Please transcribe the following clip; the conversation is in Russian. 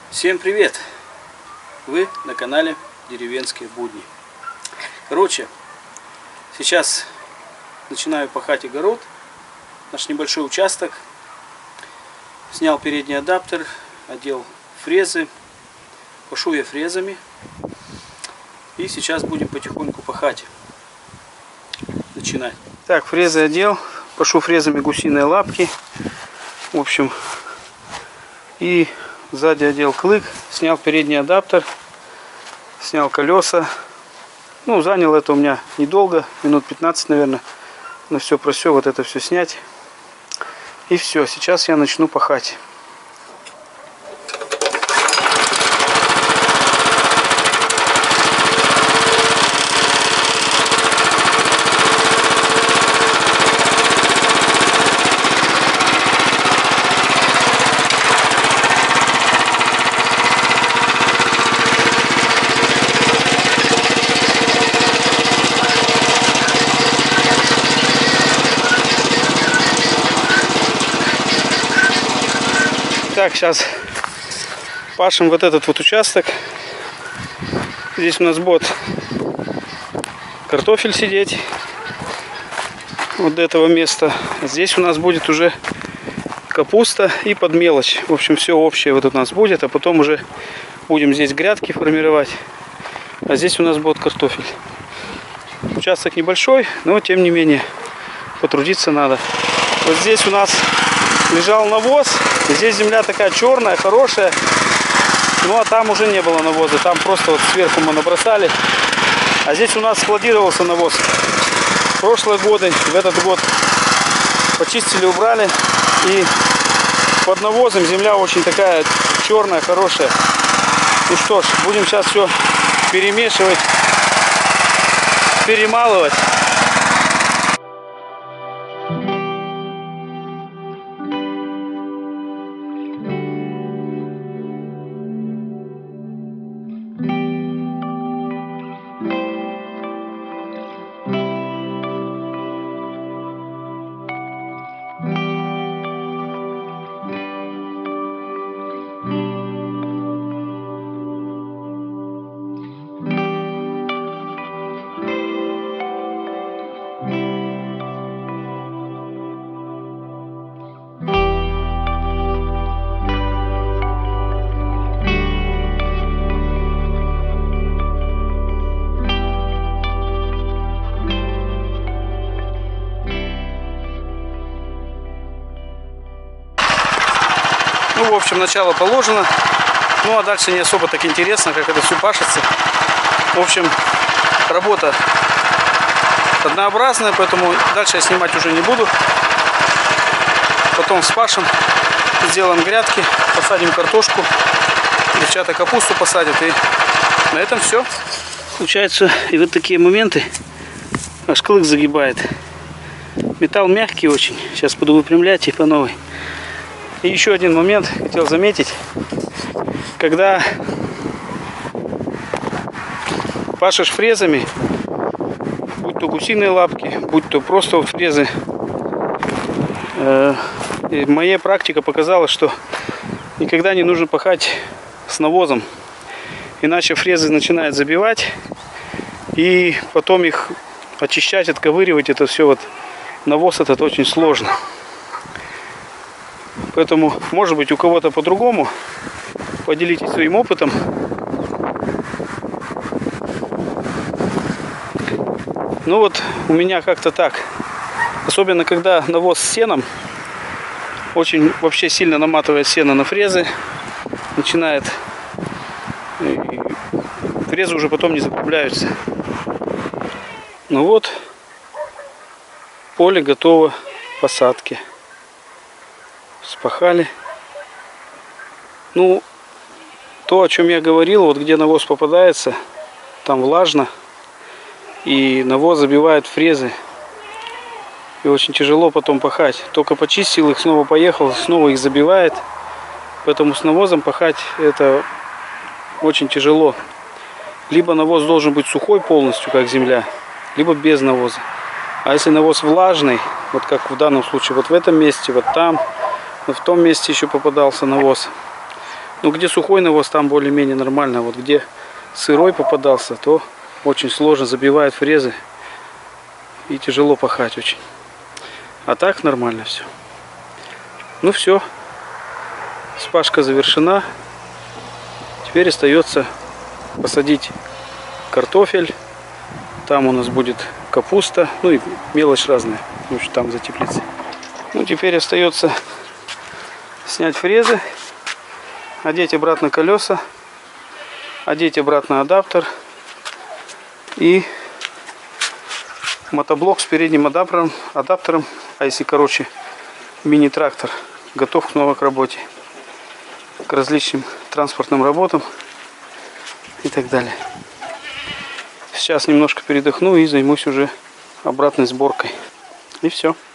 Всем привет! Вы на канале Деревенские будни. Короче, сейчас начинаю пахать огород. Наш небольшой участок. Снял передний адаптер, одел фрезы. Пашу я фрезами. И сейчас будем потихоньку пахать. Начинать. Так, фрезы одел. Пашу фрезами гусиные лапки. В общем, и сзади одел клык, снял передний адаптер, снял колеса. Ну, занял это у меня недолго, минут 15, наверное. На все про все, вот это все снять. И все, сейчас я начну пахать. Так, сейчас пашем вот этот вот участок. Здесь у нас будет картофель сидеть. Вот до этого места. Здесь у нас будет уже капуста и под мелочь. В общем, все общее вот у нас будет. А потом уже будем здесь грядки формировать. А здесь у нас будет картофель. Участок небольшой, но тем не менее потрудиться надо. Вот здесь у нас лежал навоз. Здесь земля такая черная, хорошая. Ну а там уже не было навоза. Там просто вот сверху мы набросали. А здесь у нас складировался навоз. В прошлые годы, в этот год почистили, убрали. И под навозом земля очень такая черная, хорошая. Ну что ж, будем сейчас все перемешивать, перемалывать. Ну, в общем, начало положено. Ну, а дальше не особо так интересно, как это все пашется. В общем, работа однообразная, поэтому дальше я снимать уже не буду. Потом спашем, сделаем грядки, посадим картошку. Девчата капусту посадят. И на этом все. Получается, и вот такие моменты. Аж клык загибает. Металл мягкий очень. Сейчас буду выпрямлять и по новой. И еще один момент хотел заметить. Когда пашешь фрезами, будь то гусиные лапки, будь то просто вот фрезы, моя практика показала, что никогда не нужно пахать с навозом. Иначе фрезы начинают забивать. И потом их очищать, отковыривать, это все вот навоз этот очень сложно. Поэтому, может быть, у кого-то по-другому. Поделитесь своим опытом. Ну вот, у меня как-то так. Особенно, когда навоз с сеном. Очень вообще сильно наматывает сено на фрезы. Начинает. Фрезы уже потом не закругляются. Ну вот, поле готово к посадке. Спахали. Ну, то, о чем я говорил, вот где навоз попадается, там влажно, и навоз забивает фрезы, и очень тяжело потом пахать. Только почистил их, снова поехал, снова их забивает, поэтому с навозом пахать это очень тяжело. Либо навоз должен быть сухой полностью, как земля, либо без навоза. А если навоз влажный, вот как в данном случае, вот в этом месте, вот там, но в том месте еще попадался навоз, Ну, где сухой навоз, там более-менее нормально. Вот где сырой попадался, то очень сложно, забивает фрезы. И тяжело пахать очень. А так нормально все. Ну все. Спашка завершена. Теперь остается посадить картофель. Там у нас будет капуста. Ну и мелочь разная. В общем, там за теплицей. Ну, теперь остается снять фрезы. Одеть обратно колеса. Одеть обратно адаптер. И мотоблок с передним адаптером. А если, короче, мини-трактор готов снова к работе. К различным транспортным работам. И так далее. Сейчас немножко передохну и займусь уже обратной сборкой. И все.